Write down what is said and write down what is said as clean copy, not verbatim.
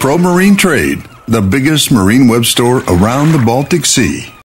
Pro Marine Trade, the biggest marine web store around the Baltic Sea.